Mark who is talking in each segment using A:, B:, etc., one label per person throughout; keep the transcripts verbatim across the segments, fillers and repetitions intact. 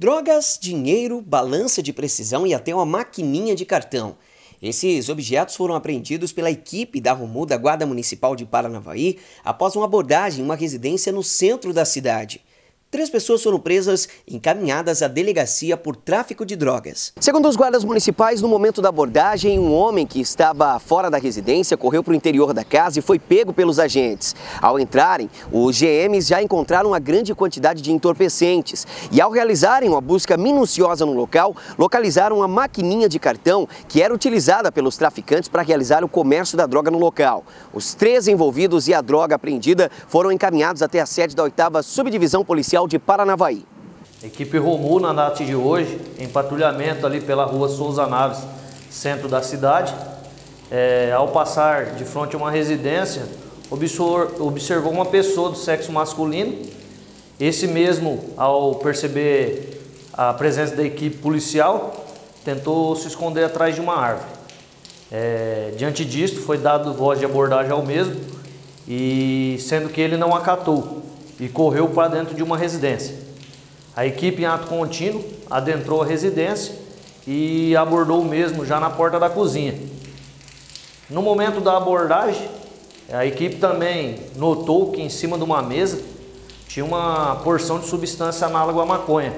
A: Drogas, dinheiro, balança de precisão e até uma maquininha de cartão. Esses objetos foram apreendidos pela equipe da ROMU da Guarda Municipal de Paranavaí após uma abordagem em uma residência no centro da cidade. Três pessoas foram presas e encaminhadas à delegacia por tráfico de drogas. Segundo os guardas municipais, no momento da abordagem, um homem que estava fora da residência correu para o interior da casa e foi pego pelos agentes. Ao entrarem, os G Ms já encontraram uma grande quantidade de entorpecentes e, ao realizarem uma busca minuciosa no local, localizaram uma maquininha de cartão que era utilizada pelos traficantes para realizar o comércio da droga no local. Os três envolvidos e a droga apreendida foram encaminhados até a sede da oitava Subdivisão Policial de Paranavaí.
B: Equipe ROMU, na data de hoje, em patrulhamento ali pela rua Souza Naves, centro da cidade, é, ao passar de frente a uma residência, observou uma pessoa do sexo masculino. Esse mesmo, ao perceber a presença da equipe policial, tentou se esconder atrás de uma árvore. É, diante disso, foi dado voz de abordagem ao mesmo, e sendo que ele não acatou e correu para dentro de uma residência. A equipe, em ato contínuo, adentrou a residência e abordou o mesmo já na porta da cozinha. No momento da abordagem, a equipe também notou que em cima de uma mesa tinha uma porção de substância análoga à maconha.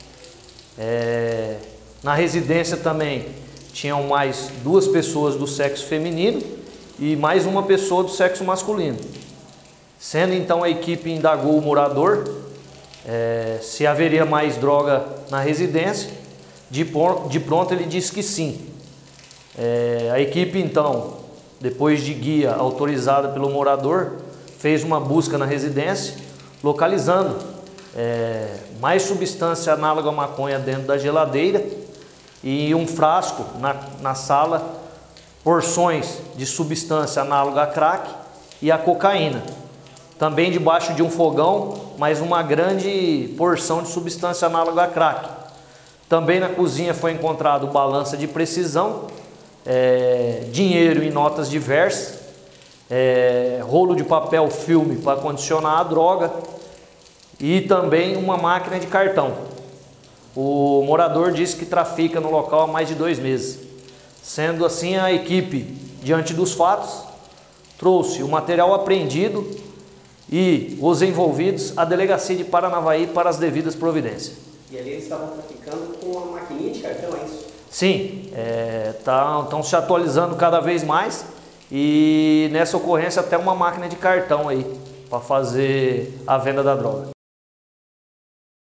B: É, na residência também tinham mais duas pessoas do sexo feminino e mais uma pessoa do sexo masculino. Sendo então a equipe indagou o morador é, se haveria mais droga na residência. De, de pronto ele disse que sim. É, a equipe então, depois de guia autorizada pelo morador, fez uma busca na residência, localizando é, mais substância análoga à maconha dentro da geladeira e um frasco na, na sala, porções de substância análoga a crack e a cocaína. Também debaixo de um fogão, mais uma grande porção de substância análoga a crack. Também na cozinha foi encontrado balança de precisão, é, dinheiro em notas diversas, é, rolo de papel filme para condicionar a droga e também uma máquina de cartão. O morador disse que trafica no local há mais de dois meses. Sendo assim, a equipe, diante dos fatos, trouxe o material apreendido e os envolvidos à delegacia de Paranavaí para as devidas providências.
A: E ali eles estavam traficando com uma maquininha de cartão, é isso?
B: Sim, é, tá, estão se atualizando cada vez mais e nessa ocorrência até uma máquina de cartão aí para fazer a venda da droga.